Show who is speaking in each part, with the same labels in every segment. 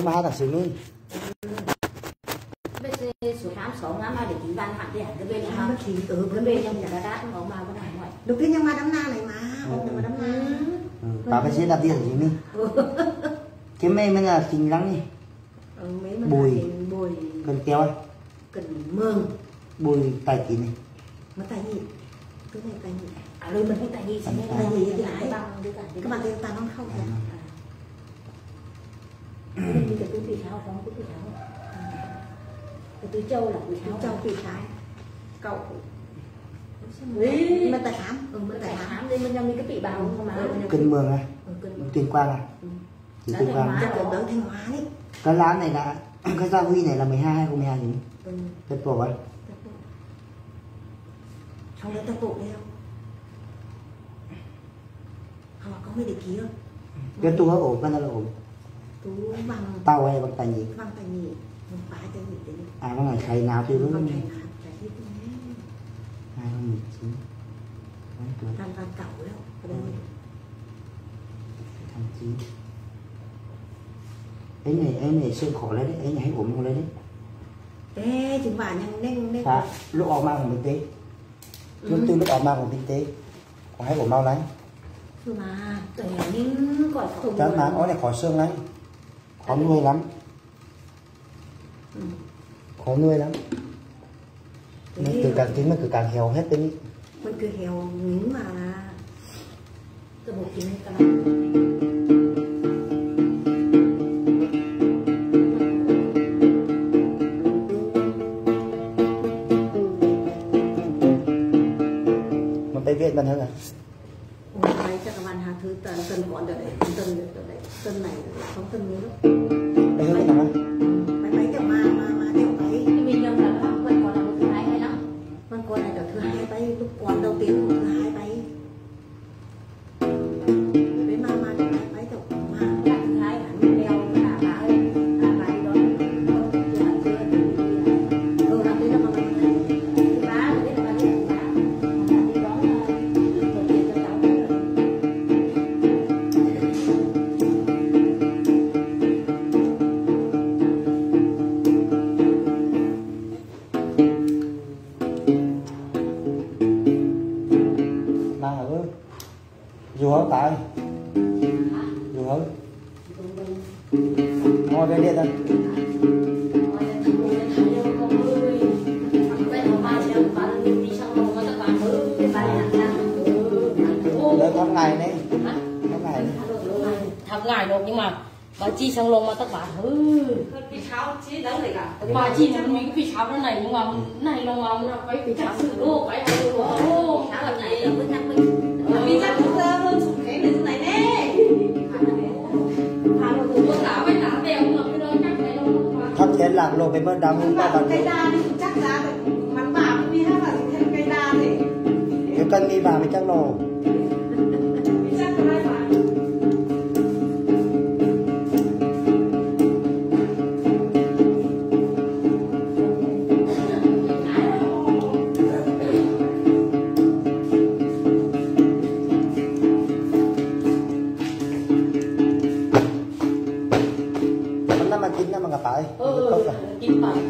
Speaker 1: nhưng mà hai thằng xíu đi.
Speaker 2: Số khám 6 ngắm mà để tính ban hạn để cái bên này thì cái bên trong nhà đá nó mà có này ngoài
Speaker 3: đầu tiên nhưng mà đám na này mà mà đám na
Speaker 1: bà phải sẽ đặt tiền gì đi cái mê mới là trình lắng đi bùi cần kéo ấy
Speaker 3: cần mương
Speaker 1: bùi tài gì này
Speaker 3: mà tài gì cái này tài gì
Speaker 2: à đây mình biết tài gì
Speaker 3: tài gì thì lại các bạn thấy tài không
Speaker 2: mình cái túi tháo không túi tháo cái túi châu là túi
Speaker 3: tháo cậu
Speaker 2: mà
Speaker 3: tài khám
Speaker 2: tài khám đây mình trong cái bị bào không mà
Speaker 1: cân mường à tuyên quang à tuyên quang
Speaker 3: ở Thanh Hóa đấy
Speaker 1: cái lá này là cái gia huy này là 12 hay 12 gì tất bộ ấy
Speaker 3: không lấy tất bộ đây không có mấy để ký không
Speaker 1: cái tu ổn cái nào là ổn
Speaker 3: tú bằng
Speaker 1: tao hay bằng tài nhị
Speaker 3: bằng phải tài nhị đấy
Speaker 1: à bằng ngày thầy nào thì đúng
Speaker 3: không
Speaker 1: không 2019
Speaker 3: làm cậu đâu
Speaker 1: tháng 9 ấy này sơn khổ lấy đấy ấy này hãy ổn không lấy đấy
Speaker 3: ê chừng vả nhanh
Speaker 1: lúc ảo mang của mình tế từ lúc ảo mang của mình tế còn hãy ổn mau lấy
Speaker 3: mà
Speaker 2: những quả không
Speaker 1: chắc mà có này khỏi xương lấy khó nuôi lắm khó nuôi lắm mình từ càng chín mà từ càng heo hết đấy
Speaker 3: mình cứ heo những mà
Speaker 2: từ một chín cái
Speaker 1: mà tay viện bên hơn à
Speaker 3: mấy cho các bạn hàng thứ tân còn được đấy tân này không tân nữa
Speaker 1: đây hơn cái nào
Speaker 3: mấy cho mà đeo mấy
Speaker 2: mình nhầm là vẫn còn là một thứ hai hay lắm
Speaker 3: vẫn còn này cả thứ hai tay lúc còn đầu tiên thứ hai tay với mà đeo mấy đầu mà
Speaker 2: thứ hai là mình đeo là bà ơi bà đi đó làm thế là mà bà rồi đấy là bà đi đó đầu tiên cho cháu
Speaker 1: dù hấu tại dù hấu ngồi đây điện đây đây tháng ngày này
Speaker 2: tháng ngày rồi nhưng mà bà chi sang lông mà tất cả bà chi là mấy cái phi cháo này nhưng mà này lông mà nó phải phi cháo luôn phải luôn tháng này là với tháng mình ra cũng ra hơn sụp cái này thế này nè
Speaker 1: thắp chén lạc lộ với bên đám hôm qua bằng
Speaker 3: cây đa đi chắc ra mắn bà không đi hát là thêm cây đa thì
Speaker 1: cái cân đi vào với chắc lộ
Speaker 3: chắc là hai bà
Speaker 1: chín năm mà gặp phải
Speaker 2: chín phải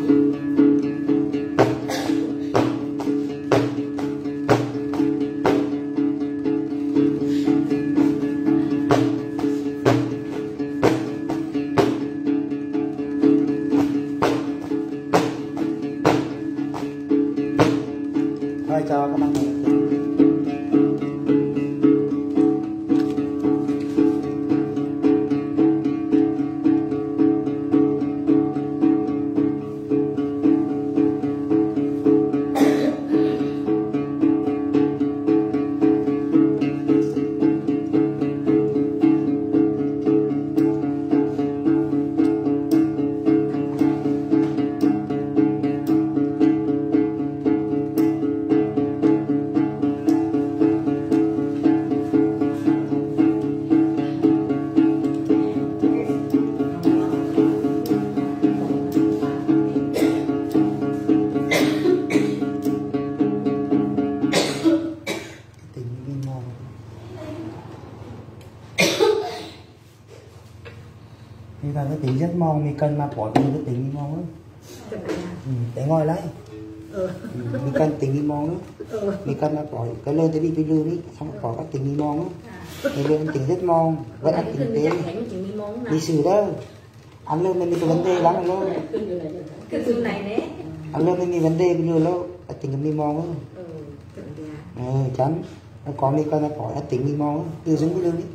Speaker 1: thôi cho các bạn tính rất mong mình cần mà bỏ tiền cái tính mong á để ngồi lại mình cần tính đi mong á mình cần mà bỏ cái lên tới đi tôi đưa đi xong bỏ các tính đi mong á thì lên tính rất mong vẫn ăn tính tế đi xử đó ăn lên mình có vấn đề lắm rồi
Speaker 3: cái thứ này đấy
Speaker 1: ăn lên mình vấn đề bây giờ lâu tính đi mong á chắn nó có mình cần mà bỏ tính đi mong á từ xuống cái lương đi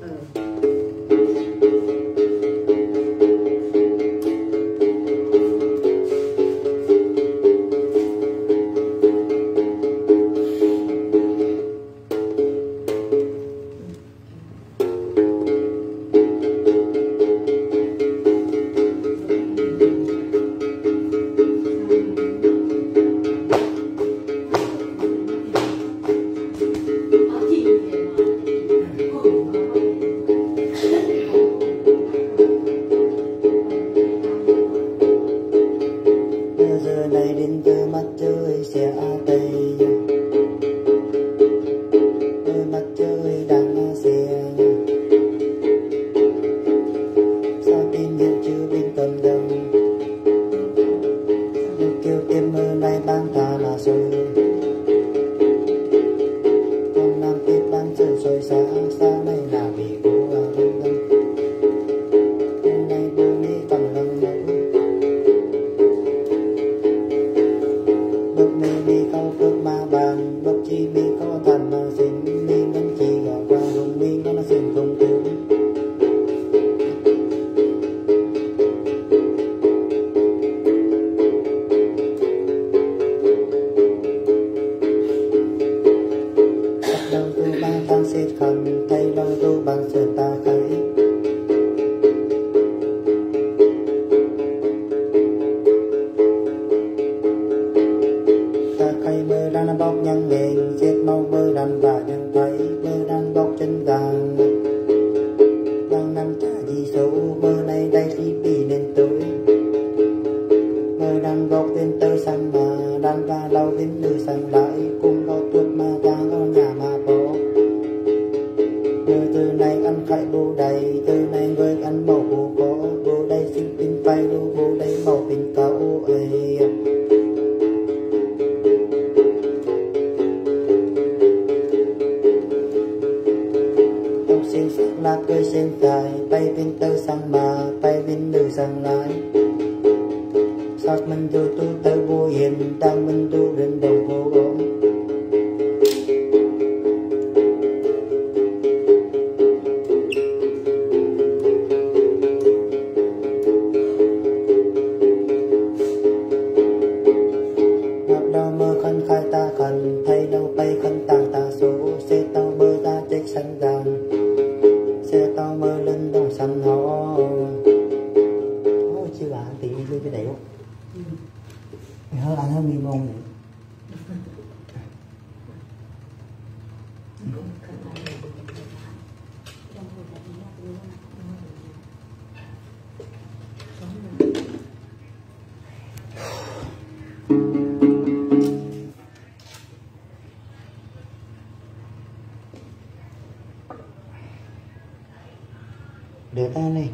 Speaker 1: để ta này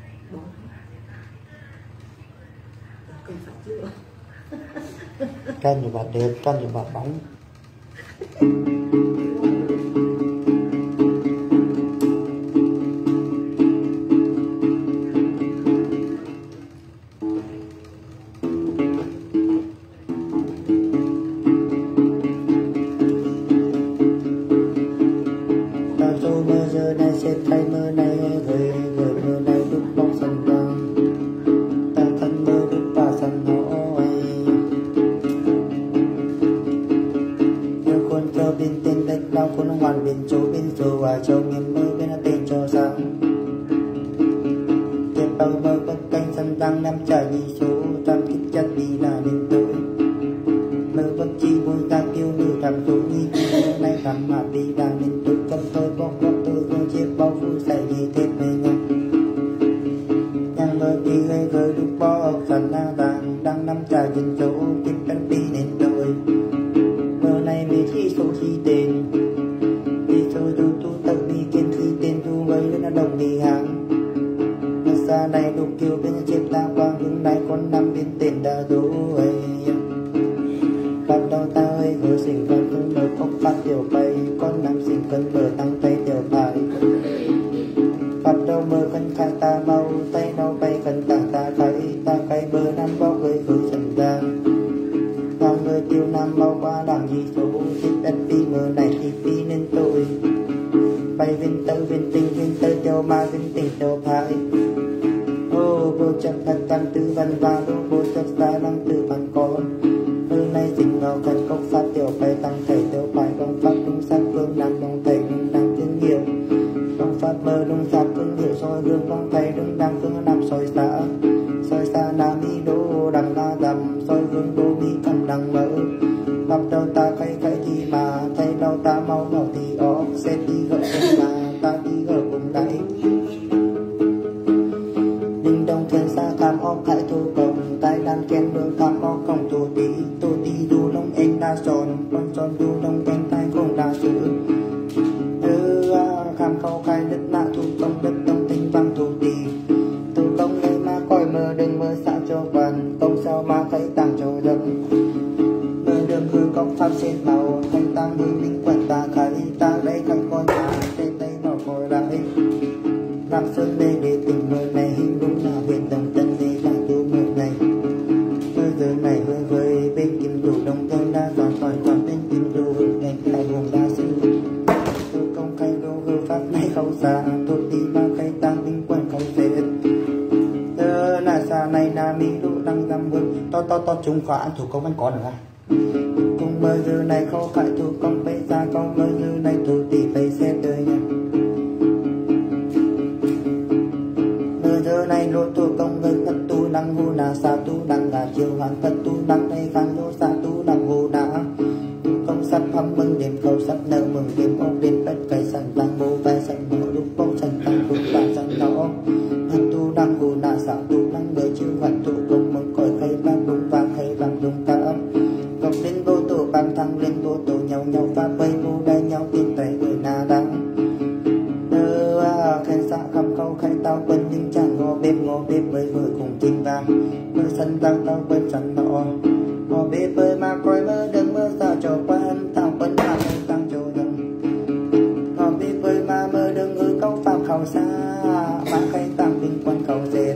Speaker 1: canh cho bạn đẹp canh cho bạn bóng này đục kiều bên chiếc ta quang hương này con năm bên tên đã đôi bắt đầu ta ơi vừa sinh con cơn mơ khóc phát tiểu bay con năm sinh cơn mơ tăng tay tiểu bài bắt đầu mơ khăn khai ta mau tay nó bay khăn ta khai bơ năm bao người vừa sẵn ra làm người tiêu nam mau qua làm gì số thích đất đi mơ này thì đi nên tôi bay viên tơ châu ma viên tình châu thái ô vô chắc thật căn tư văn ba đô vô chắc xa lăng tư văn con nơi này sinh ngào khẩn công phát tiểu bay tăng thầy tiểu bài công phát đúng sát phương nam đồng thầy đúng đang thương nhiều công phát mơ đúng sát phương hiệu soi gương công thầy đúng đang phương nam soi xa nam đi đô đằng la dầm soi gương đô mi cầm đằng mơ gặp đâu ta khay thì mà thấy đâu ta mau nhỏ thì ó sẽ đi gỡ cùng mà ta đi gỡ cùng đáy đình đồng thiên xa cam ó khải thu công tay đàn kèn đường cam ó công tu tí du lông em đa son con son du lông em tay cùng đa sự kham khâu khai đất nạ thu công đất đông tinh vang thu tí tu công nơi mà coi mơ đừng mơ xa cho quan công sao mà thấy tăng cho rộng mơ đường hư công pháp xên màu thanh tăng hư linh quần ta khai ta đây khăn coi ta tên đây nó coi lại làm sơn đây để tình mơ này hình đúng là huyện đồng tân đây là tu mơ này mơ giờ này hơi vơi bên kim đủ đồng tân đa giòn còn bên kim đủ hương ngày lại buồn đa sư tu công khai đô hư pháp này không xa tu đi mà khai tăng linh quần không dễ là xa này là mi đủ đang dăm hương to chúng khóa ăn thủ công vẫn có nữa à cùng mơ giờ này khó khải thủ công bây ra con mơ giờ này thủ tỷ phải xe đời nha mơ giờ này lô thủ công ngân thật tu đăng hồ nà xa tu đăng là chiều hoàn thật tu đăng này khang lô xa tu đăng hồ nà tu công sắp hâm mừng đêm cầu sắp nở mừng đêm ốc đêm đất cây sẵn tăng bố vai sẵn nọ lúc bông sẵn tăng lúc vàng sẵn nọ hẳn tu đăng hồ nà xa tu đăng người chiều hoàn thủ công mừng cõi khay vang đúng vang khay vang đúng cả ngọc lên vô tổ bàn thăng lên vô tổ nhau pha bơi vô đai nhau tin tay người na đắng khen xã khăm câu khai tao bên nhưng chẳng ngò bếp bơi vơi cùng chim vàng mơ sân tăng tao bên sân nọ ngò bếp bơi mà coi mơ đừng mơ sao cho quan tao bên mà tăng cho đừng ngò bếp bơi mà mơ đừng ngư câu phạm khẩu xa mà khai tăng bình quan khẩu dệt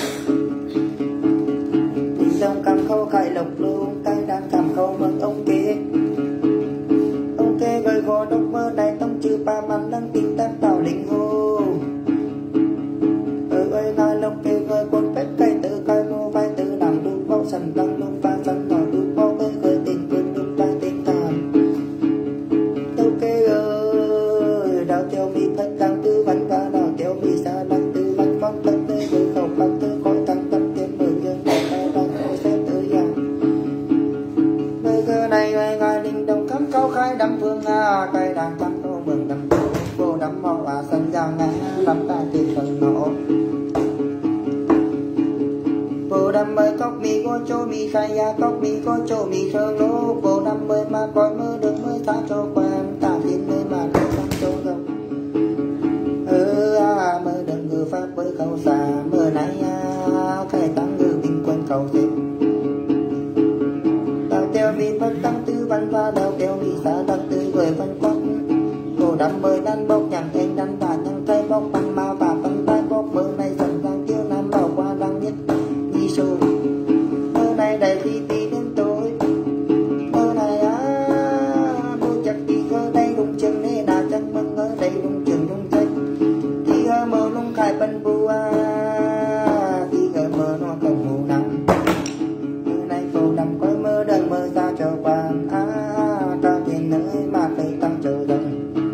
Speaker 1: dòng cầm khâu khai lộc luôn tay đang cầm khâu mừng ông kia gửi gò đốc mơ này tông chữ ba man đang tin tác tạo linh hô ơi nói lộc kê gửi con phép cây tự coi mô vai tự làm đu bao sẵn tăng đu pha sẵn nọ đu bao ơi gửi tình quân đu ba tình cảm tâu kê ơi đào tiêu mi thất tăng tư văn và đào tiêu mi xa lăng tư văn phong tân tê gửi khẩu bằng tư khói tăng tâm tiền mười dương đại ta đang khổ xe tự dạng nơi cơ này ngoài đình đồng cắm câu khai đâm phương cây đàn cắm câu mừng đâm vô đâm màu sân giang ngã đâm ta tiền phần nổ vô đâm mơ cốc mi có chỗ mi khai ya cốc mi có chỗ mi khơ lô vô đâm mơ mà coi mơ được mơ ta cho quan ta thiên nơi mà đâu sang chỗ rộng mơ đừng ngư pháp với câu xa mơ này khai tăng ngư bình quân cầu dịch đào tiêu mi bất tăng tư văn và đào tiêu mi xa tăng tư người văn quắc cô đâm mơ đan bốc nhằm thanh đan và thăng tay bốc băng ma và băng tay bốc mơ này dần tăng tiêu nam bảo qua đăng nhất đi sâu mơ này đầy khi đi đến tối mơ này cô chắc đi ở đây đúng chân nên đã chắc mừng ở đây đúng chân đúng chân đi ở mơ đúng khai bân bùa đi ở mơ nó không mù nắng mơ này cô đâm coi mơ đừng mơ ra cho quan ta tiền nơi mà phải tăng chờ dần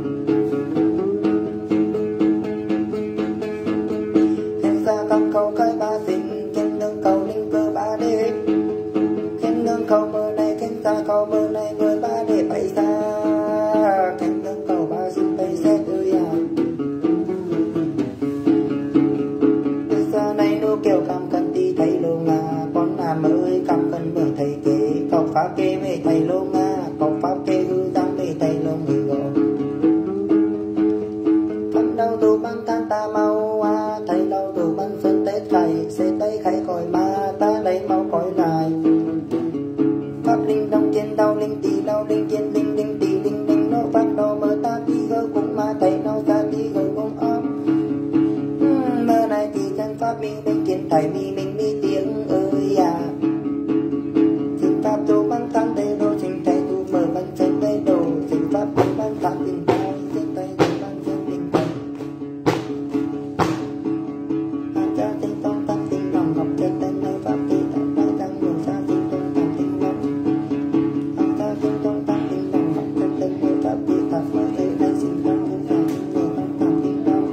Speaker 1: câu khai ba sinh khen nương cầu linh cơ ba đế khen nương cầu mơ này khen ra cầu mơ này người ba đế bay xa khen nương cầu ba sinh bay xe tươi từ xa này nô kiểu cam cần đi thầy lô nga con nam ơi cam cần mở thầy kế cầu pháp kê mê thầy lô nga cầu pháp kê hư giang mê thầy lô người gò thân đâu tù băng tan ta mau thầy lâu tù băng xuân tết thầy trên tay khai cõi ma ta lấy máu cõi lại pháp linh đông thiên đau linh tỳ đau linh thiên linh linh tỳ linh linh nó pháp nó mơ ta tí gơ cũng ma thầy nó ra tí gơ cũng ấm mơ này thì chân pháp mi linh thiên thầy mi mình mi tiếng ơi à xin pháp tu băng tăng tê đô xin thầy tu mở băng chân tê đồ xin pháp tu băng tăng tình thầy xin thầy tu băng chân tình thầy cha tinh tông tăng tinh lòng học chân tên nơi pháp ti tăng đại tăng người cha tinh tông tăng tinh lòng cha tinh tông tăng tinh lòng học chân tên nơi pháp ti tăng mới thế này xin tăng người cha tinh người tăng tinh lòng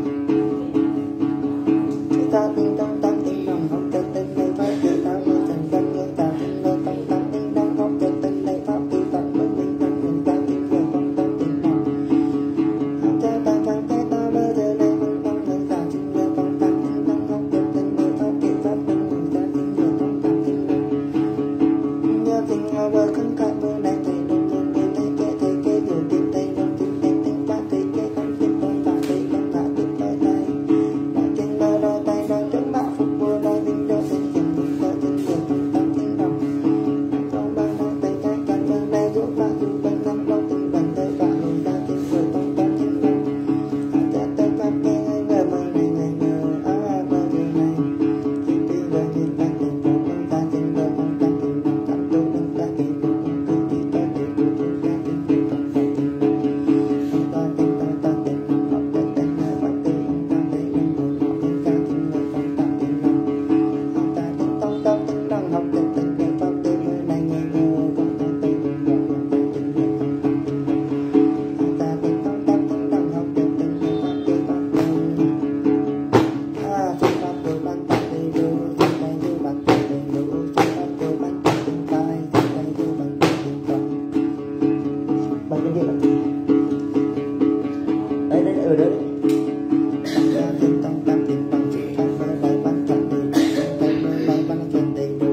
Speaker 1: cha tinh tông tăng tinh lòng học chân tên nơi pháp ti tăng mới trần chân người cha tinh người tăng tinh lòng học chân tên nơi pháp ti tăng mới tinh tăng người cha tinh người tăng tinh lòng cha tăng tăng thế ta mới thế này mình tăng người cha tinh người tăng tinh lòng học chân tên nơi pháp ti pháp tinh người cha tinh người tăng tinh lòng nhớ tình ngờ vợ khấn cạn bữa nay thầy đông thương người thầy kê điều tiền thầy đông tiền tiền tiền bác thầy kê không tiền đông vàng thầy đông hạ tiền đôi tay đôi chân đôi tay đôi chân bác phục vua đôi vinh đôi chân tiền đôi chân người tăng tinh lòng trong ban đôi tay tay cạn bữa nay giúp bác giúp bên năm đôi tình bằng tay cả người ra tiền người tăng tinh lòng cha tay pháp kê ngờ mơ này ngờ mơ điều này tiền tiền người tiền tăng tiền của con ta tiền người con ta tiền lòng tăng tu đừng ta tiền của con tu thì ta tiền của chúng ta tiền của con ta tiền lòng ta tiền ta tiền lòng học tên tên nơi pháp ti con ta tiền lòng của họ tiền ta tiền người con ta tiền lòng con ta tiền tông tông tiền lòng học tên tên nơi pháp ti mới này ngờ con ta tiền lòng con ta tiền người con ta tiền lòng con ta tiền tông tông tiền lòng học tên tên nơi pháp ti pháp ti xin pháp tu ban tăng đầy đủ xin thầy tu ban tăng đầy đủ xin pháp tu ban tăng tiền tài xin thầy tu ban tăng tiền tâm ban cái gì vậy đây đây ở đây tiền tông tam tiền bằng xin pháp mơ lại ban tăng đầy đủ thầy mơ lại ban tăng đầy đủ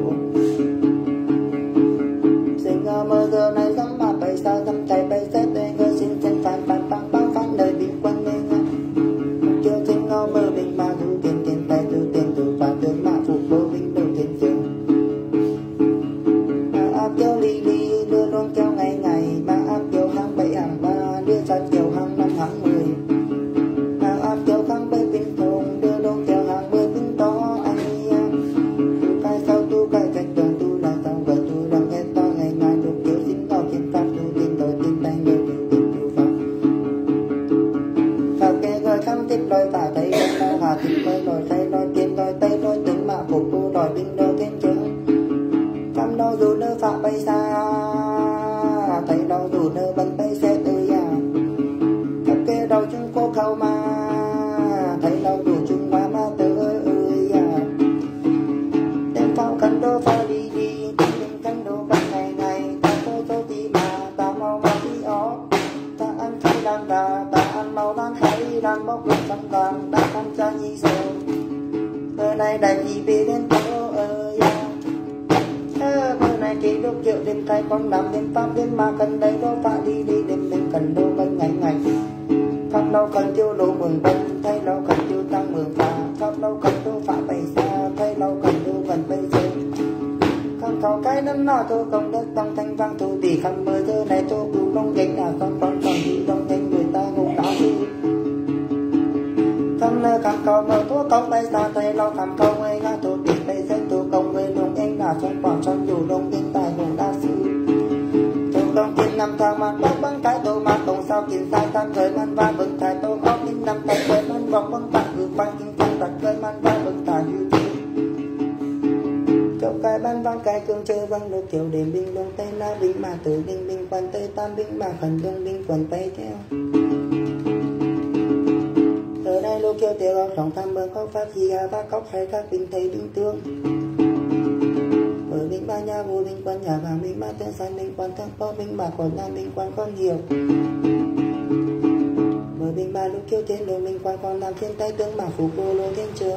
Speaker 1: xin mơ giờ này dám mà bay xa dám thầy bay xét đây ngơ xin chân phản phản phản báo phản đời bình quân nên chưa xin mơ bình mà tu tiền tiền tài tu tiền tu phản tướng mạ phục vô vinh đầu tiền dương áp kéo ly ly đưa luôn kéo ngày ngày ba áp kéo hàng bảy hàng ba đưa ra kéo hàng năm hàng 10 áp kéo hàng bảy bình thông đưa luôn kéo hàng 10 bình to anh tu cái sau tu cái cách đồng tu là sau và tu đang nghe to ngày ngày lúc kéo xin to tiền pháp tu tiền đổi tiền tay người tu tiền tu pháp pháp kê người khám tiếp đôi và thấy lên đau hà thịt với đôi thay đôi tiền đôi tay đôi tướng mạ phục tu đòi binh đôi thiên trường cam đau dù nơ phạm bay xa thấy đau dù nơ bắn bay xe từ nhà pháp kê đau chung cô khâu mà thấy đau dù chung quá ma tử ơi đem phao cắn đô phao đi đi tìm mình cắn đô bắt ngày ngày ta cô số tí mà ta mau mà tí ó ta ăn khai đàn ta ăn mau đàn khai đàn bóc lục tâm đàn ta ăn cha nhi sầu bữa nay đại gì về đến chỗ ơi bữa nay chỉ đốt triệu đêm tay con nằm đêm pháp đêm mà cần đây đô phá đi đi đêm đêm cần đô cần ngày ngày pháp lâu cần tiêu lỗ mừng bân thay lâu cần tiêu tăng mừng phá pháp lâu cần đô phá bày xa thay lâu cần đô cần bây giờ con thỏ cái nấm nọ tôi công đất tăng thanh vang thu tỷ khăn mơ giờ này tôi cứu đông danh là con còn đi đông danh người ta ngủ đá đi con nơi khăn cầu mơ thuốc công bay xa thay lâu khăn cầu người ngã thu tỷ bây giờ tôi công người đông anh là trong quảng trong chủ đông tên tài ngủ đa sư tôi đông tin năm tháng mà bác băng cái tôi mà tổng sao kiến sai tan rời man va vững thái tôi có tin năm tay rời man vòng băng tạc gửi băng kinh tăng đặt rời man va vững thái như thế cậu cái ban vang cái cương chơi vang đô kiểu đêm binh đông tây la binh mà từ binh binh quan tây tam binh mà khẩn đông binh quần tây theo ở đây lô kêu tiểu ông trọng tham mơ có pháp gì gà ba cóc hay các binh thầy binh tướng ở binh ba nhà vô binh quan nhà vàng binh ba tên san binh quan thăng po binh bà còn nam binh quan con nhiều ở binh ba lúc kêu trên đồ binh quan con nam trên tay tướng mà phủ cô lô thiên trường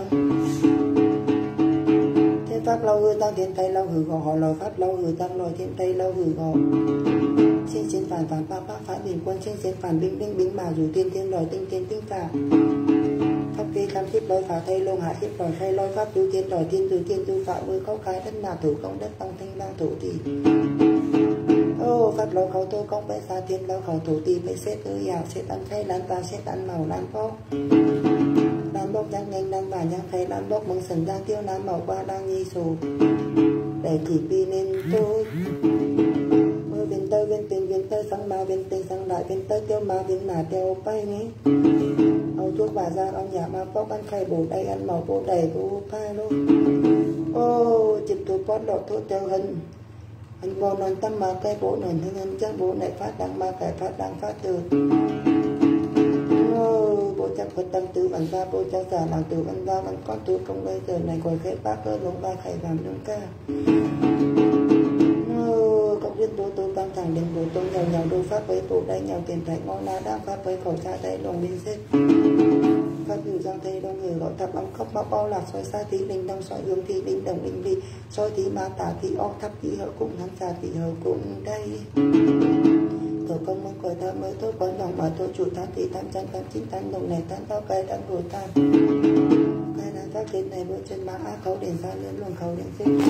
Speaker 1: thiên pháp lâu hư tăng thiên tây lâu hư gò họ lò pháp lâu hư tăng lò thiên tây lâu hư gò xin phản phản pa pa phái bình quân xin phản binh binh binh mà dù tiên thiên lòi tinh tiên tinh phà pháp vi cam tiếp lôi phá thay lông hạ tiếp đòi thay lôi pháp tu tiên đòi tiên tu phá mưa khấu khai đất nào thủ công đất tông thanh vang thủ tỷ ô pháp lôi khẩu tô công bé xa tiên lôi khẩu thủ tỷ bé xét ư dạo xét ăn thay lan ta xét ăn màu lan bốc lan bốc giang nhanh lan và giang thay lan bốc mừng sần giang tiêu nam màu ba đang nhi sù để chỉ pi nên tôi viên tơ sáng màu viên tơ sáng đại viên tơ tiêu màu viên nà tiêu bay nghe âu thuốc bà ra ông nhà mà bóc ăn khay bổ đầy ăn màu bổ đầy bổ phai luôn ô chụp thủ bót lọ thuốc tiêu hình anh bò non tâm mà cây bổ nền hình hình chắc bổ này phát đăng mà cải phát đăng phát từ ô bố chắc phật tăng tứ văn ra bố chắc giả bằng tứ văn ra văn con tứ công bây giờ này gọi khế bác cơ lông ba khay vàng lông ca công viên tố tố tăng thẳng đến bố tố nhau đôi pháp với bố đánh nhau tiền thạch ngon lá đang pháp với khẩu cha tay lòng biên xếp pháp biểu giang thầy đông người gọi thập âm khóc bóc bao lạc soi xa tí linh đông soi dương thi linh đồng linh vi soi tí ma tả tí o thắp tí hở cũng hắn xa tí hở cũng đây tổ công mong còi ta mới tốt quán lòng mà tôi chủ tham tí tham chân tham chính tham đồng này tham tao cây đang đổ tham cây đang phát trên này bước chân má á khấu đền xa lưỡng luồng khấu đền xếp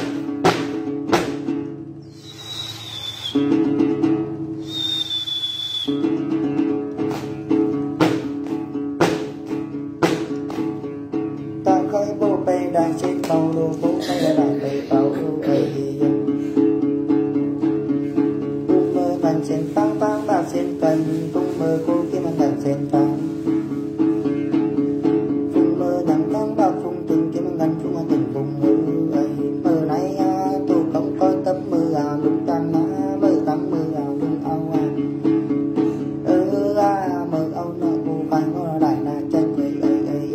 Speaker 1: ta khơi bố bê đang chết bao đồ bố bê đang bê bao đồ bê cung mơ ngàn sen tăng vang bạc sen cần cung mơ cô kia mà ngàn sen tăng cung mơ đằng tăng bạc phung từng kia mà ngàn phung mà từng vùng mơ ấy mơ này tụ không coi tấm mơ lúc tăng mơ tăng mơ lúc ao mơ ao nợ cô phải có đại là chân người ấy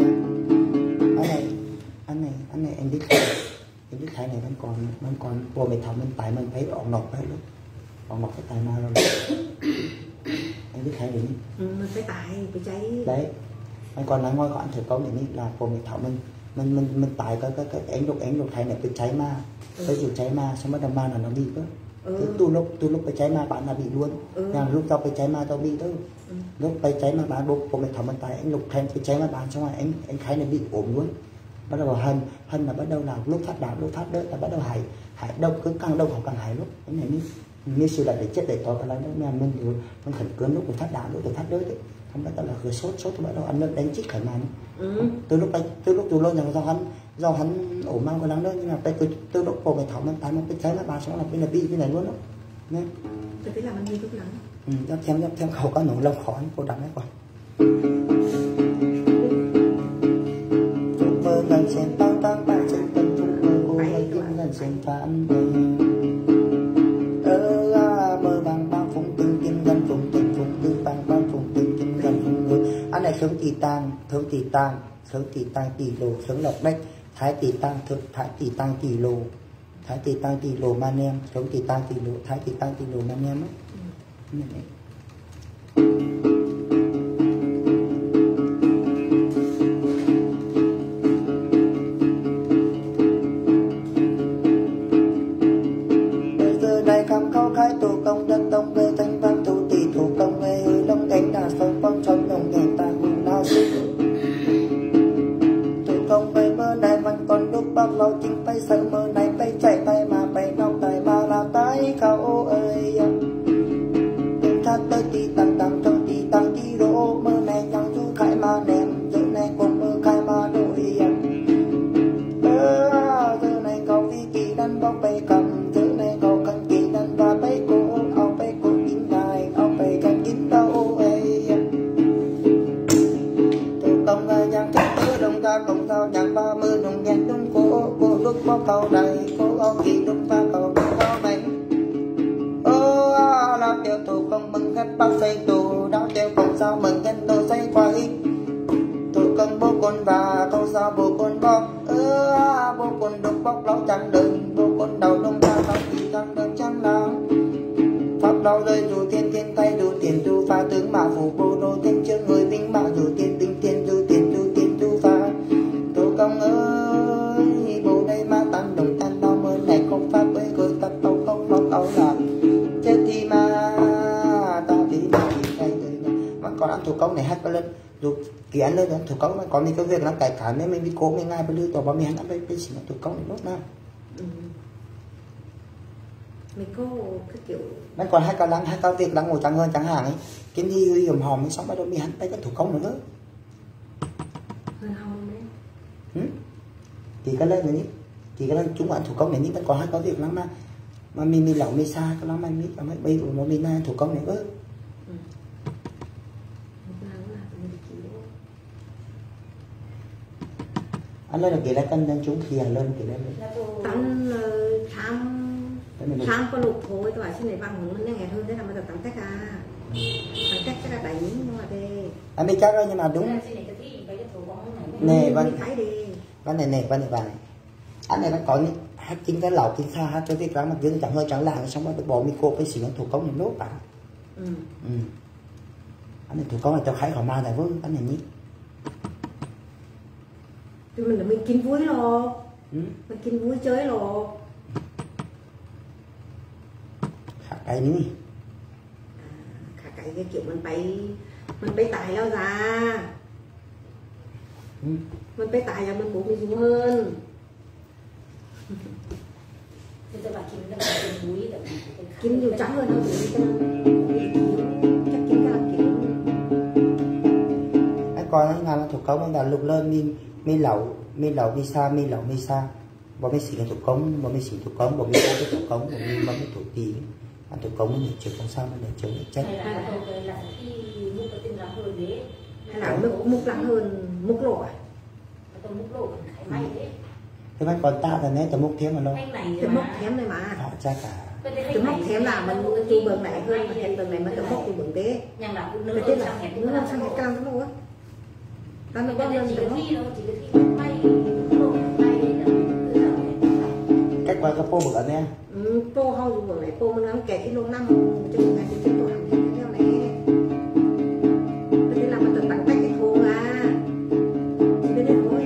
Speaker 1: anh này em biết thái này vẫn còn bố mẹ thảo mình tại mình thấy ọng nọc đấy lúc ọng nọc cái tài ma rồi em biết thái này
Speaker 3: mình phải tài phải cháy
Speaker 1: đấy anh còn nói ngôi khoản thử công này là bố mẹ thảo mình tại cái én lục thái này bị cháy ma cái dù cháy ma xong bắt đầu ma là nó bị cơ từ lúcไปcháy ma bạn là bị luôn là lúc taoไปcháy ma tao bị thôi lúcไปcháy ma bạn bố mẹ thảo mình tại anh lục thànhไปcháy ma bạn xong rồi anh thái này bị ổn luôn bắt đầu hân là bắt đầu là lúc phát đạo lúc phát đỡ là bắt đầu hại đông cứ càng đông họ càng hại lúc cái này như sự là để chết để to cái này đó mình khẩn cướp lúc phát đạo lúc phát đỡ đấy không bắt đầu là khởi sốt thì bắt đầu ăn nước đánh chích khởi màn từ lúc lâu rằng do hắn ổ mang cái lắng đó nhưng mà từ lúc bố mẹ thảo mình tại nó cái cháy là bà xong là bên là bị cái này luôn đó nghe
Speaker 3: tôi làm anh như lúc lắng
Speaker 1: dắp thêm khẩu có nổ lông khói cô đắng đấy còn mơ ngàn sen tăng ba chân tân phung mơ cô ấy kim ngàn sen phán mơ bằng ba phung tương kim ngàn phung tương bằng ba phung tương kim ngàn phung ngư anh này sống tỷ tang tỷ lô sống lộc đách thái tỷ tang tỷ lô man em sống tỷ tang tỷ lô thái tỷ tang tỷ lô man em á khai tổ công đất tông về thanh vang thủ tỷ thủ công về hư long cánh đà sông phong trong đồng nghẹn ta cùng lao sức thủ công về mơ này vẫn còn lúc bác lâu chính phải sợ mơ này phải chạy tay mà phải nóc tay mà là tay cao ơi đừng thắt tới tí tăng trong tí tăng tí đỗ mơ này nhang chú khai mà ném giờ này cùng mơ khai mà đội giờ này cầu vi kỳ đắn bóc bay cầm giờ này cầu cần kỳ đắn và bay cô ao bay cô kín đài ao bay cần kín đâu ấy từ công ra nhang thức mơ đông ta công sao nhang ba mơ đông nhang đông cô lúc bóc cầu đầy cô ao kỳ đông ta cầu cao mày lao tiêu thủ công mừng hết bác xây tù đáo tiêu công sao mừng nhân tôi xây quay thủ công bố con và công sao bố con bóc bố con đục bóc lão chẳng đừng bố con đầu đông ta lão thì chẳng đừng chẳng làm pháp lão rơi dù thiên tay dù tiền dù pha tướng mà phủ bố đô thiên chương người binh mà dù tiền tinh tiền dù tiền dù pha thủ công ơi bố đây mà tăng đồng tan đau mơ này không pháp với cười tập tàu không bóc áo làm chết thì mà ta thì mà thì đây mà còn ăn thủ công này hát có lên dù kỳ anh lên thủ công mà còn đi cái việc làm cải cản nên mình đi cố mình ngay bên lưu tàu bao mình hắn bên xịn thủ công này nốt nào
Speaker 3: mình có cái kiểu
Speaker 1: มันcòn hai cao việc đang ngồi chẳng hơn chẳng hạn ấy cái đi hiểm hòm mới xong bắt đầu mình hắn tay cái thủ công nữa
Speaker 3: hơn hông đấy
Speaker 1: thì cái lên này thì cái lên chúng bạn thủ công này vẫn còn hai cao việc lắm mà mình lẩu mình xa cái lắm anh biết mà bây giờ nó mình nay thủ công này ớ anh lên là kỳ lại cân lên chúng kia lên kỳ lên
Speaker 3: tán tham có lục thôi tôi bảo xin này bằng nó nghe hơn thế là bây giờ tán cách tán cách cái là đẩy nhưng mà đây
Speaker 1: anh biết chắc rồi nhưng mà đúng nè vấn này anh này nó có hát chính cái lẩu chính xa hát cho cái mà dương chẳng hơi chẳng làng xong rồi bỏ micro cái xỉn thủ công này nốt vào anh này thủ công là cho khai khỏi ma này với anh này nhỉ
Speaker 3: thì mình là mình kín vui rồi mình kín vui chơi rồi
Speaker 1: khả cái ní
Speaker 3: khả cái kiểu mình bay tài lao ra mình bay tài là mình cũng mình dùng hơn kín nhiều trắng hơn không chắc kín cái là kín
Speaker 1: anh coi anh làm thủ công anh là lục lên mi lẩu mi xa bỏ mi xịn thủ công bỏ mi xịn thủ công bỏ mi xa cái thủ công bỏ mi thủ tì ăn thủ công mình chịu không sao mình chịu chết
Speaker 3: hay là múc lắm hơn múc lộ à
Speaker 1: thế mà còn ta là nấy tao múc thêm mà đâu
Speaker 3: cái móc thém này mà
Speaker 1: cha cả
Speaker 3: cái móc thém là mình tu bường này hơn mà thém bường này mình móc tu bường thế cái tên là nó làm sang cái cam lắm luôn á ta nó có lên được
Speaker 1: cách qua cái po bực anh em
Speaker 3: po hao dùng bường này po mình làm kẹt luôn năm chừng ngày chừng tuổi hàng theo này cái tên là mình tự tặng tay cái thô à bên đây thôi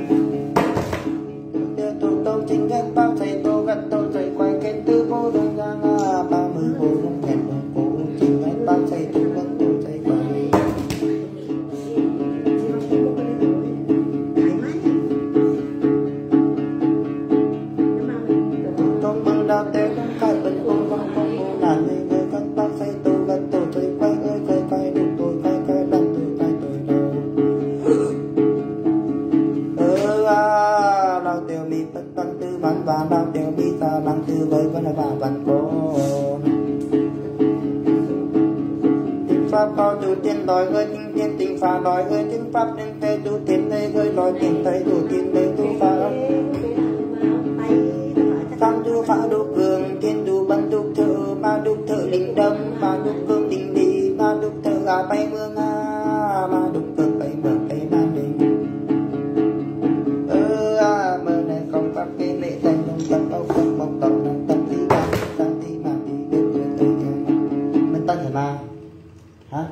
Speaker 1: tôi chính ghét bao thầy tôi gắt tôi thầy quay kênh tư vô đông ra 30 vô đông kẹt đông cố chính ghét bao thầy tôi gắt tôi thầy quay con bằng đào tế không khai bần cô con cô là người con bao thầy tôi gắt tôi thầy quay ơi quay quay đục tôi quay làm tôi quay tôi đâu đào tiêu mi bất tăng tư bán và đào tiêu mi ta bằng tư với con là bà văn cô tình pháp có chủ tiền đòi hơi nhưng tiền tình phá đòi hơi tiếng pháp nên phê tu tiền đây hơi đòi tiền tây tu tiền đây tu phá tam tu phá đu cường tiền tu bắn đục thợ ma đục thợ linh đâm ma đục cường đình đi ma đục thợ gà bay mương ma đục cường bay mương bay ma đình mơ này không phát cái lệ thành đông tâm âu không bóng tổng năng tâm tí mà thì biết quyền tôi mình tân hả ma hả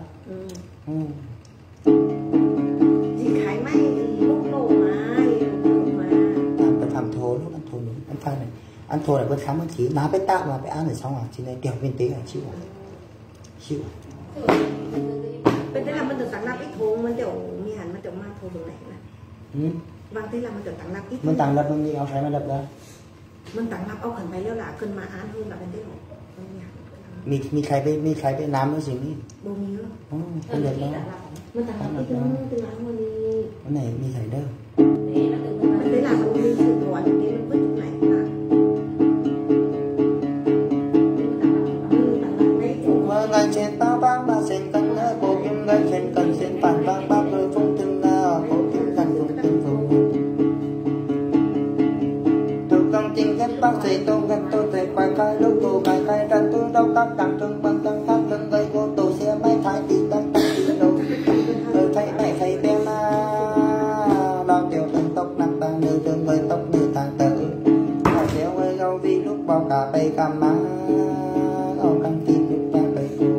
Speaker 3: gì khái may bốc lộ mà
Speaker 1: làm thô lúc ăn thô nữa ăn pha này ăn thô này vẫn khám ăn chỉ má biết tạo mà phải ăn rồi xong à chỉ này kẹo viên tế là chịu
Speaker 3: bên đấy là mình được tặng lắp ít thô mình đều mi hẳn mình đều mang thô đường này này vâng thế là mình được tặng lắp ít
Speaker 1: mình tặng lập mình đi áo phải mà lập ra
Speaker 3: mình tặng lắp áo khẩn phải leo là cân mà án hơn là bên đấy rồi
Speaker 1: mi khai bên nam nữa gì mi
Speaker 3: bông nhớ
Speaker 1: không được đâu
Speaker 3: mình tặng lắp ít nữa từ lắm rồi đi
Speaker 1: cái này mi thấy đâu
Speaker 3: thế là mình đi sự gọi thì mình vứt này là
Speaker 1: ngày trên tao băng ba sen cân nữa cô kim gây trên cần xin phản băng ba người phong tương nào cô kim cần phong tương phong tôi công trình ghét bác sĩ tôi thấy quay cái lúc cô cái rắn tôi đâu các đằng trung bằng tăng pháp lưng gây cô tổ xe máy thái đi tăng đi đâu tôi thấy mẹ thấy bé ma đau tiểu thần tóc nặng ta nữ tương với tóc nữ tàng tử họ đeo hơi gâu vì lúc bao cả tay cam má họ căng tim lúc ta cây cô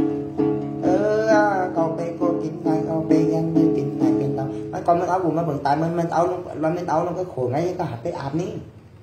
Speaker 1: còn cây cô kín ngay còn cây gan nơi kín ngay bên tao mấy con mình áo vùng nó bận tại mình áo nó cái khổ ngay cái hạt cái áp ní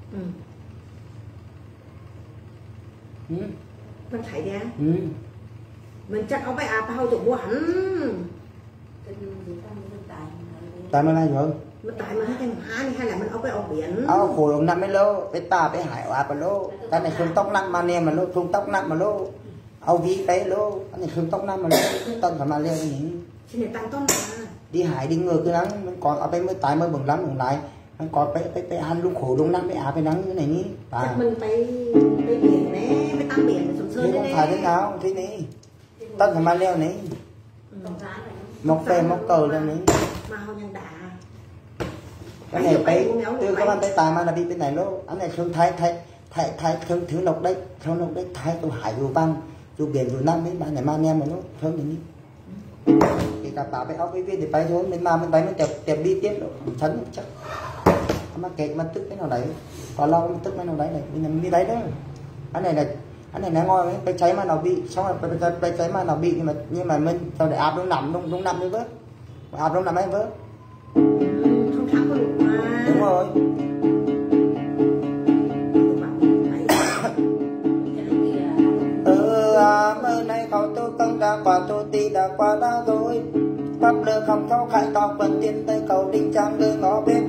Speaker 3: mình thấy đi mình chắc áo bay áp hao tụi bố hắn
Speaker 1: tại mà này rồi
Speaker 3: tại mà cái há này hay là mình ở cái biển
Speaker 1: khổ ông năm mấy lô cái ta cái hải hòa mà lô cái này không tóc nặng mà nè mà lô không tóc nặng mà lô vi cái lô cái này không tóc nặng mà lô tân phải mà leo cái gì
Speaker 3: xin để tăng tông
Speaker 1: đi hải đi ngược cái nắngมันcòn ở bên mới tại mới bừng lắm bừng lạiมันcònไปหันลูกโขลงน้ำไปอาบไปนั่งnhư này ní
Speaker 3: chắc mìnhไปbiển đấyไปtắm biển sớm sớm
Speaker 1: đấy không phải thế nào thế này tân phải mà leo này mọc phê mọc cầu lên này
Speaker 3: mà họ nhân đà
Speaker 1: cái này tới từ các bạn tới tài mà là đi bên này nó anh này không thay không thứ lộc đấy không lộc đấy thay tôi hải dù văn dù biển dù năm đấy bạn này mang em mà nó không thì thì cả bảo phải áo cái viên thì bay thôi mình mà mình bay nó đẹp đi tiếp rồi chấn chắc mà kẹt mà tức cái nào đấy còn lâu mà tức cái nào đấy này mình đi đấy đó anh này nó ngon cái cháy mà nào bị xong rồi cái cháy mà nào bị nhưng mà mình cho để áp nó nằm đúng nằm đấy vớt áp nó nằm ấy vớt
Speaker 3: không thắng có được mà
Speaker 1: đúng rồi mơ nàyเขาtôiต้องđã qua tôi ti đã qua đã rồi pháp lơ không thấu khai tỏ phần tiền tới cầu đinh trang đưa ngõ bên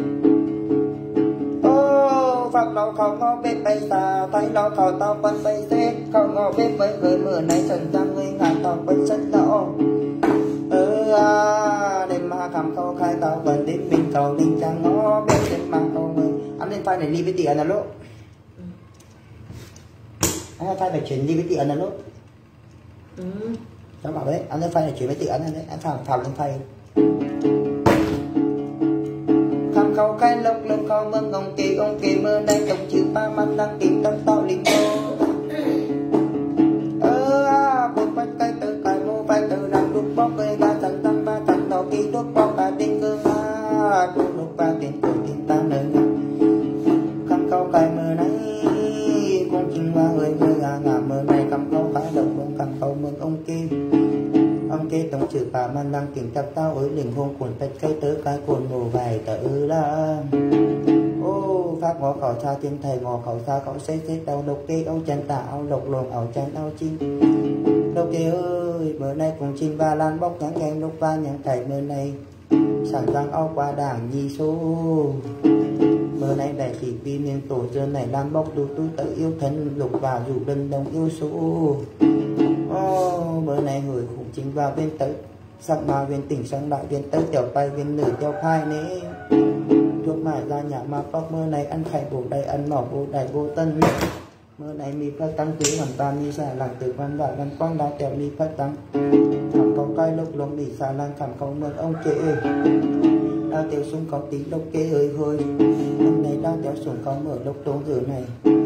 Speaker 1: phápเราเขาngõ bên bay xa thấyเราเขาtao phân bay xếpเขาngõ bên với người mưa này trần giang người ngàn tao phân sân lỗ đêm mà không thấu khai tỏ phần đến mình cầu đinh trang ngõ bên trên mà cầu người anh lên file này đi với tiền là lúc anh file phải chuyển đi với tiền là lúc cháu bảo đấy anh lên file này chuyển với tiền đấy anh phạm lên file khăm khâu cái lốc lông khâu mương ông kỳ mưa đây trồng chữ ba man đang tìm tâm tạo linh cô một bát cây từ cài mô vai từ làm đục bóc cây ba thằng tăng ba thằng đầu kỳ đốt bóc ta tinh cương đục đục ba tiền cổ tiền ta nơi khăm khâu cái mưa này con chim ba người ngả mưa này khăm khâu cái đồng bông khăm khâu mương ông kia tổng chữ bà man đang kiểm tập tao ới linh hồn cuốn tách cây tớ cái cuốn mù vài tớ là pháp ngõ khẩu cha tiên thầy ngõ khẩu xa khẩu xếp đầu độc kê ông chân tả ông lộc luồng ảo chân áo chim độc kê ơi bữa nay cùng chim ba lan bóc nhắn khen lúc ba nhắn thầy bữa nay sản răng áo qua đảng nhi số bữa nay đại thị vi miền tổ dân này lan bóc tu tự yêu thân lục và dù đơn đồng yêu số bữa nay người cũng chính vào bên tới sắc ma viên tỉnh sang đại viên tới tiểu tay viên nữ theo phai nế thuốc mại ra nhà ma bóc mưa này ăn khải bổ đầy ăn mỏ bổ đầy vô tân mưa này mi phát tăng quý hoàn toàn mi xả làng từ văn đại văn quang đa tiểu mi phát tăng khảm câu cay lốc lông bị xả làng khảm câu mơn ông kê đa tiểu sung có tí lốc kê ơi hơi hôm nay đa tiểu sung có mở lốc tốn rửa này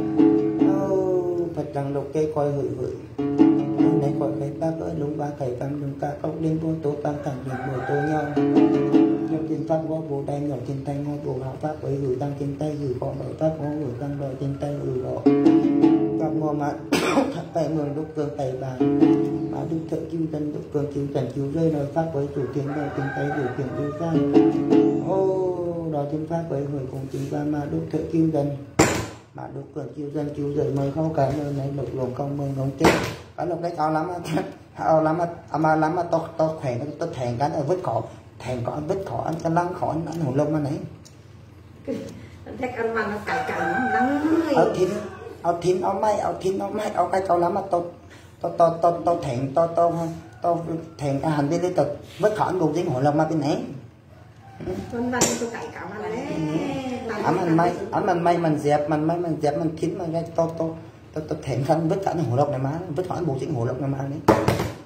Speaker 1: Phật rằng lục kê coi hửi này gọi lấy ba cỡ lúng ba cày cam lúng cả cốc đinh vô tố băng thẳng điểm mùa tô nhau nhập tiền pháp ngõ bồ đai nhỏ trên tay ngõ bồ hạ pháp với gửi tăng trên tay gửi gõ nội pháp ngõ gửi tăng đòi trên tay gửi gõ pháp ngõ mát thật tay mường đúc cường tay bàn mà đúc thợ cứu dân đúc cường cứu trần cứu rơi nội pháp với chủ tiền đòi trên tay gửi tiền lưu giang đòi trên pháp với người cùng chính ra mà đúc thợ cứu dân mà đúc cường cứu dân cứu rơi mới không cả nơi này lục luồng công mừng ngóng chết cái lục đấy ao lắm mà to khỏe nó thèn cái vứt cỏ thèn cỏ vứt cỏ anh cái lăng khỏi anh hồn lông anh ấy
Speaker 3: chắc ăn mà nó cày lắm
Speaker 1: ao thín ao may ao cái cao lắm mà to thèn to thèn cái hành đi đi tật vứt khỏi anh cùng dính hồn lông mà bên này
Speaker 3: văn tôi cày cả mà đấy
Speaker 1: mình may mình dẹp mình thín mà cái to tôi thèm khăn vứt cả nó hồ lộc này má vứt khỏi bộ chữ hồ lộc này má đấy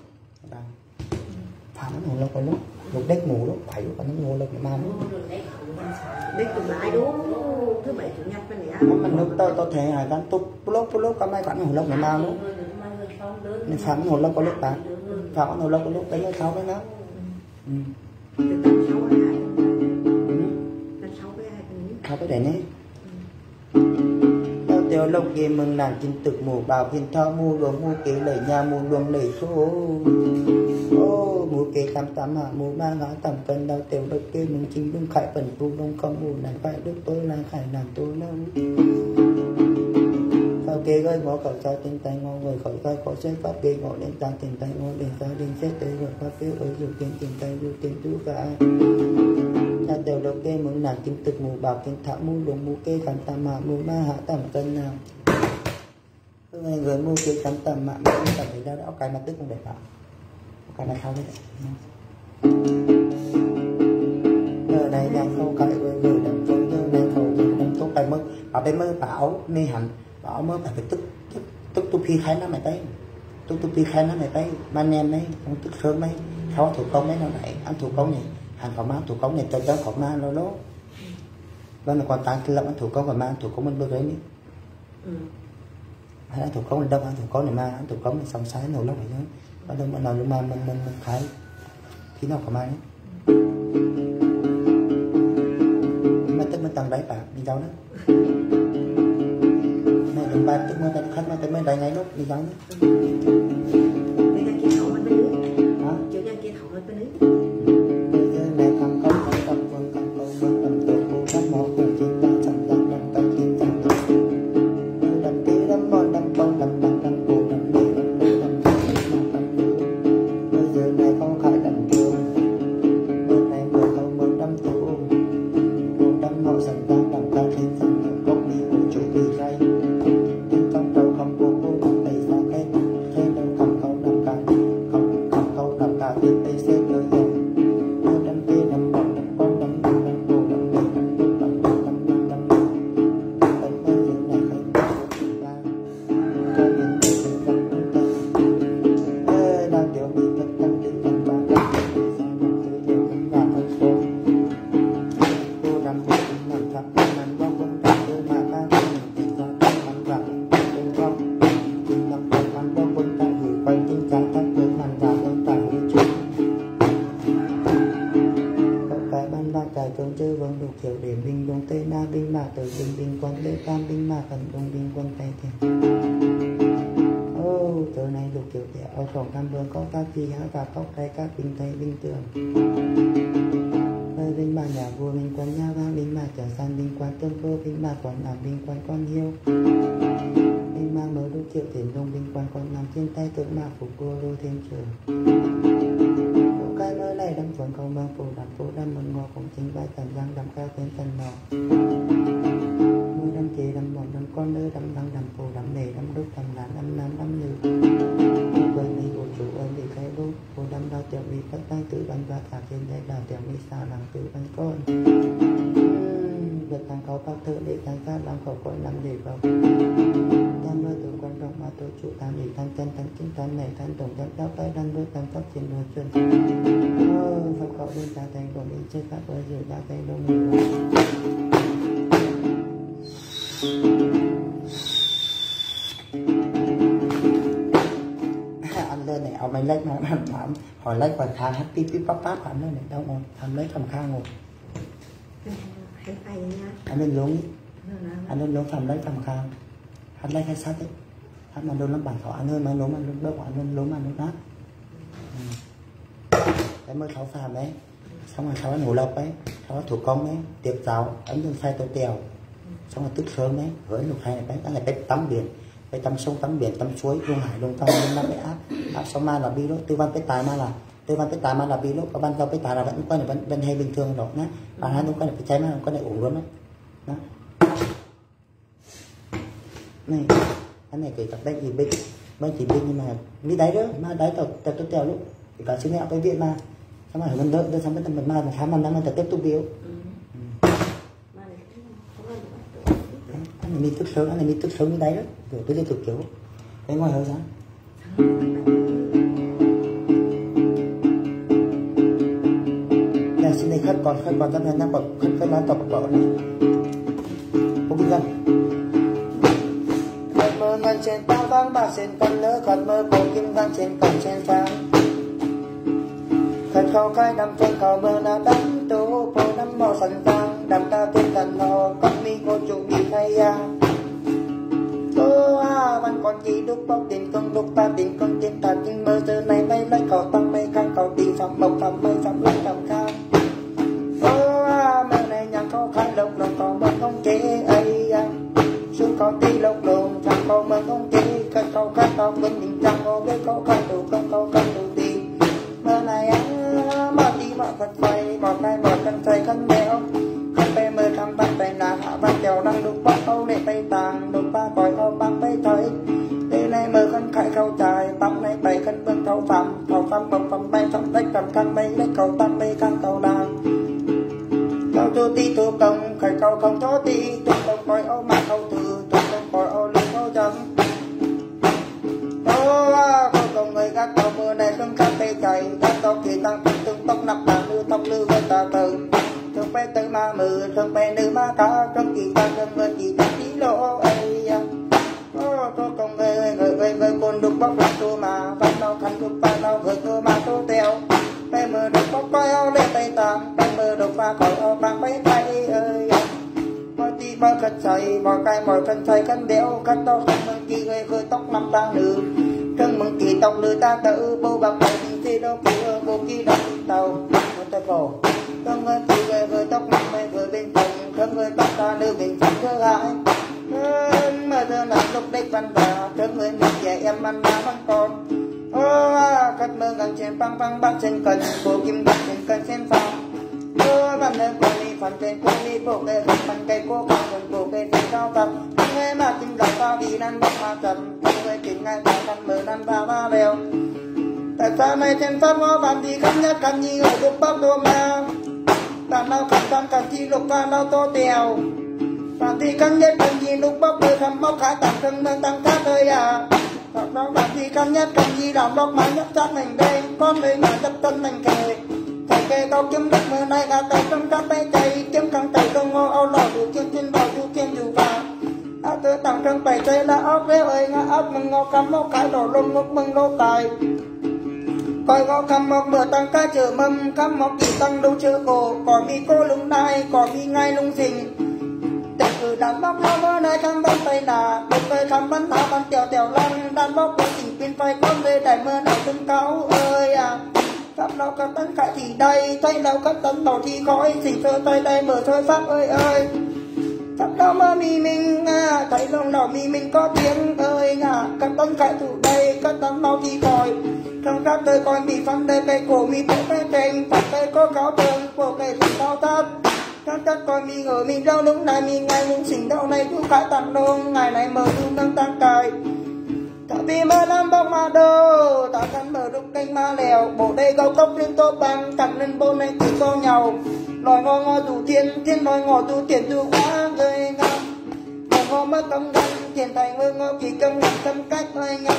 Speaker 1: phàm nó hồ lộc rồi lúc lục đếch mù lúc phải lúc nó hồ lộc này má
Speaker 3: đếch từ lại đúng thứ bảy chủ nhật bên này
Speaker 1: mình lúc tôi thèm hải gan tục lúc có mấy khoản hồ lộc này má lúc nên phàm hồ lộc có lúc ta phàm hồ lộc có lúc đấy nó sáu cái nó sáu cái đấy nè tiêu lộc kia mừng nàng chính thực mù bào viên thao mu luồng mu kế lời nhà mu luồng lời số mu kế tam hạ mu ba ngã tầm cân đau tiêu lộc kia mừng chính đúng khải phần tu đông không mù nàng phải đức tôi là khải nàng tôi lâu sau kế gây ngõ khẩu ra trên tay ngõ người khẩu ra có xếp pháp kế ngõ lên tăng tiền tay ngõ lên ra lên xếp tới rồi pháp kế ở dù tiền tay dù tiền chú cả nàng kim tực mù bào kim thảo mù đồng mù kê khăn tà mạ mù ma hạ tầm cân nào người mù kê khăn tầm mạ mù tầm thì ra đó cái mà tức không để bảo cái này không đấy giờ này đang không cái người đang trốn giờ này không đang tốt cái mơ bảo bên mơ bảo mê hẳn bảo mơ phải tức tu phi khai nó mày tay tu phi khai nó mày tay ban em đấy không tức sớm đấyเขาthủ công đấy nó lại ăn thủ công này hàng khẩu mang thủ công này tới khẩu mang nó lố vẫn là còn tăng thì làm ăn thủ công và mang thủ công mình bước đấy hay ăn thủ công là đâu ăn thủ công này mang ăn thủ công này xong sái nấu lắm vậy chứ bắt đầu mình nào lúc mà mình khai khi nào khẩu mang mà tức mình tăng đấy bà đi đâu đó mẹ đừng bàn tức mình khách mà tới mấy đại ngày lúc đi đâu đó hỏi lấy và thang happy pip pap pap hẳn này đâu ngon thằng lấy cầm khang ngồi anh lên lúng thầm lấy cầm khang hắn lấy cái sát đấy hắn mà luôn lắm bản thọ anh ơi mà lúng mà luôn đâu anh luôn lúng mà luôn nát cái mới sáu phàm đấy xong rồi sáu ngủ lộc đấy sáu thủ công đấy tiệp giáo ấn trên xe tôi tèo xong rồi tức sớm đấy với lục hai này cái này tắm biển cái tắm sông tắm biển tắm suối luôn hải luôn tâm luôn năm cái áp sau ma là bi lốt tư văn cái tài ma là bi lốt có ban đầu cái tài là vẫn có này vẫn hay bình thường đó nhá và hai đúng cái này phải cháy mà có này ủng luôn đó này anh này kể tập đây thì bên chỉ bên nhưng mà đi đấy đó mà đấy tập tôi tèo lúc thì cả xin mẹ cái viện mà xong rồi mình đỡ xong cái tầm mình mà tháng năm mình tiếp tục biểu anh này mi tức sớm như đấy đó rồi tôi liên tục kiểu cái ngoài hơi sáng nhà xin đây khách còn tâm hình đang còn khách nói tập vợ này không biết dân khát mơ ngăn trên tao vang bà trên con lỡ khát mơ cổ kim vang trên cổng trên phang khát khâu cái đâm trên khâu mơ na đắm tố phố đắm mò sẵn vang đâm ta tên cần mò con mi cô chủ bị thay à vẫn còn gì đúc bóc tiền công đúc ta tiền công tiền tàn nhưng mơ giờ này bay lấy cỏ tăng mây khang cỏ tì phạm mộc phạm mây phạm lấy cầm khang mơ này nhàng khó khăn lộc lộc có mơ không chế ấy xuống có tí lộc lồng chẳng có mơ không chế cất câu khát tao vẫn mình chẳng có biết câu khăn đủ không câu khăn đủ tì mơ này mà tí mà phật phai bỏ tay bỏ chân tay khăn mèo khăn làng đục ba còi ao băng bay thấy đây này mơ khăn khai khâu trài băng này bay khăn vương thâu phạm bồng phạm bay trong tách cầm căn bay lấy cầu tăng bay căn tàu làng cầu tu ti tu công khai cầu không cho ti tu công còi ao mà khâu từ tu công còi ao lên khâu trắng cầu công người gác cầu mưa này không cắt bay chạy gác cầu kỳ tăng tương tóc nắp đàn lưu tóc lưu với ta từ thương bay tới ma mừ thương bay nữ ma cá trong kỳ ta thương người kỳ ta tí lỗ ấy tôi công người côn đục bóc lạc tu mà bắt đầu khăn đục ba đâu người cơ mà tu tèo bay mờ đục bóc bay ao lên tay tàng bay mờ đục ba còi ao băng bay tay ơi mọi tí bao khăn chạy mọi cái mọi khăn chạy khăn đéo khăn to khăn mừng kỳ người khơi tóc năm đang nữ thương mừng kỳ tóc nữ ta tự bô bạc này thì xe đâu kỳ ở vô kỳ đang đi tàu một tay cổ thương người kỳ người tóc năm người bên phòng thương người tóc ta nữ bên phòng cơ hại mà giờ làm lúc đích văn bà thương người mình trẻ em ăn đá văn con cắt mơ gần trên băng băng băng trên cần cô kim đặt trên cần trên phòng bạn nơi cô đi phần trên cô đi bộ cây phần cây cô còn gần bộ cây trên cao tầm nghe mà kim đặt tao đi năn bọc mà chậm người kính ngay vào phần mơ năn ba bèo tại sao này trên pháp ngõ bạn thì không nhất cần gì ở lúc bắp đô mà bạn nào cần chi lục bạn nào tô tèo bạn thì cân nhất cần gì lúc bóc đời thầm móc khá tặng thân nâng tăng khác ơi à đó bạn thì cân nhất cần gì đảo đọc máy nhất chắc mình đây con người mà chấp tân mình kề thầy kê tao kiếm đất mưa này gà tay trong các tay chạy kiếm căng tay công ngô áo lò đủ chân trên bò chu trên dù vào tôi tặng thân bảy tay là ốc rêu ơi ngã ốc mừng ngô cắm mốc cái đổ lông ngốc mừng lô tài coi ngõ cắm mọc mở tăng cá chở mâm cắm mọc kỳ tăng đâu chở cổ còn mi cô lung nai còn mi ngay lung xình từ đàn bóc nó mơ nơi thăm bắn tay là một người thăm bắn tháo bắn tèo tèo lăn đàn bóc của tình pin phai con người đại mơ đại tung cáo ơi à cắm nó cắm tấn khải thì đây thay đâu cắm tấn tàu thì khói xình sơ tay đây mở thôi pháp ơi ơi cắm đó mơ mi mình thấy lòng đầu mi mình có tiếng ơi cắm tấn khải thủ đây cắm tấn mau thì khỏi trong các tôi coi mi phân đây cây cổ mi bộ cây kênh thật cây có cáo tường của cây thành cao thấp chắc coi mi ngờ mình đâu lúc này mi ngay muốn xỉn đâu này cũng khá tặng đông ngày này mở dung đang tăng cài ta vì mơ làm bóng mà đô ta khăn mở đục kênh ma lèo bộ đây gấu cốc lên tô bằng cặn lên bô này thì co nhau nói ngò ngò đủ thiên nói ngò đủ tiền đủ quá người ngâm ngò mất công gắn tiền thành ngơ ngò kỳ công ngắm tâm cách hơi ngâm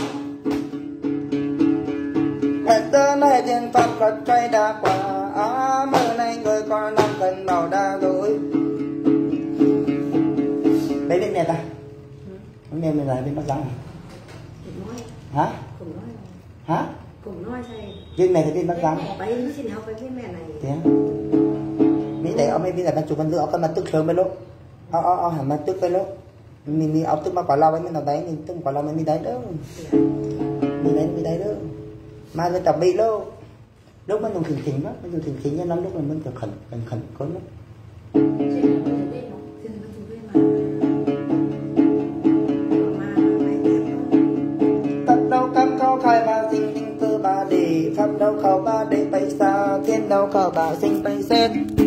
Speaker 1: hẹn tơ này tiền pháp vật cây đa quả mơ này người con đang cần màu đa rồi đấy bên mẹ ta bên mẹ mình lại bên Bắc Giang hả hả
Speaker 3: cùng nói say
Speaker 1: bên mẹ thì bên Bắc Giang
Speaker 3: bây nó xin học với cái mẹ này
Speaker 1: thế mấy tại ông ấy bây giờ bạn chụp con dựa con mặt tức sớm bên lúc hẳn mặt tức bên lúc mình áo tức mà quả lau với mình nào đấy mình tức quả lau mình đấy đó mình đấy đó mà nó chọc bị luôn lúcมันdùng thỉnh đóมันdùng thỉnh cho nó lúc mìnhจะkhẩn có lắm tập đâu cắm cao khai ba sinh cơ ba đề pháp đâu khảo ba đề bay xa thiên đâu khảo ba sinh bay xét